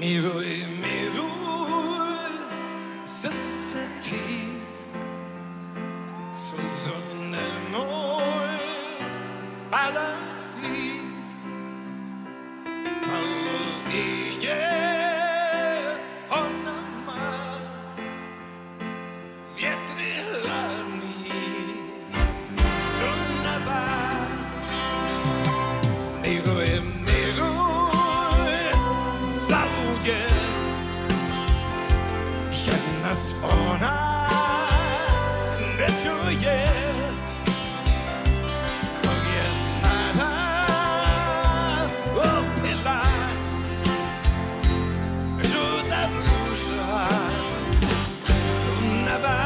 Miruj, miruj, srdce ti, suzo nemoj padati, malo i nje o nama, vjetri hladni, strunava. Miruj, miruj, zauvijek, jer nas ona ne čuje, kog je sada opila žuta ruža strunava.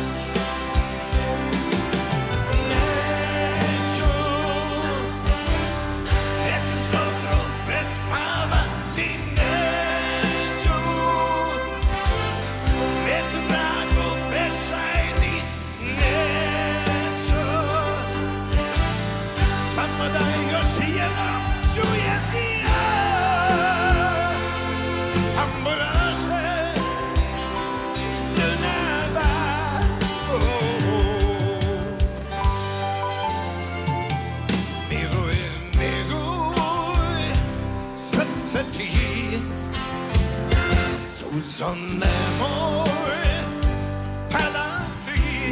Suzo nemoj padati,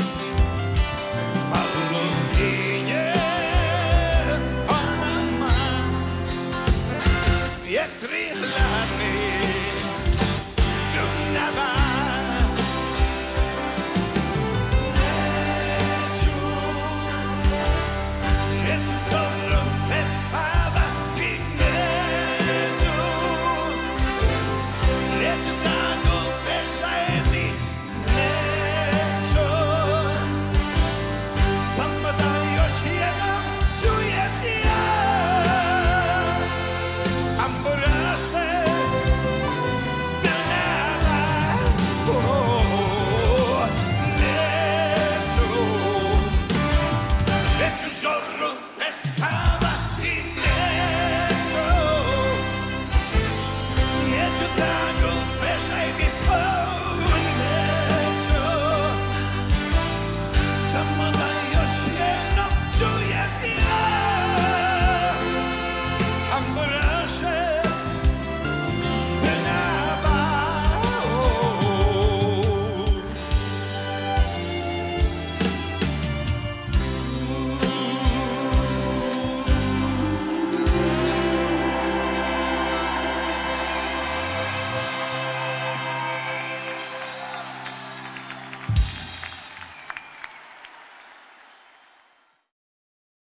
padlo i nje o nama, vjetri hladni strunava. Neću dobro prespavati, neću drago prešajeti, neću, samo da još jednom čujem ja tamburaše strunava. Neću zoru prespavati, neću drago prešajti, neću, samo da još jednom čujem ja tamburaše.